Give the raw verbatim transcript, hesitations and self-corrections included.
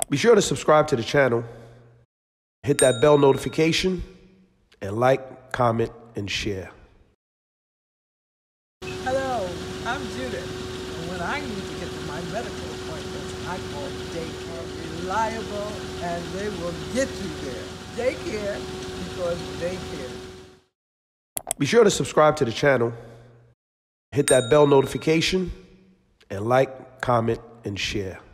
Be sure to subscribe to the channel, hit that bell notification, and like, comment, and share. Hello, I'm Judith. And when I need to get to my medical appointments, I call daycare. Reliable, and they will get you there. Daycare, because they care. Be sure to subscribe to the channel, hit that bell notification, and like, comment, and share.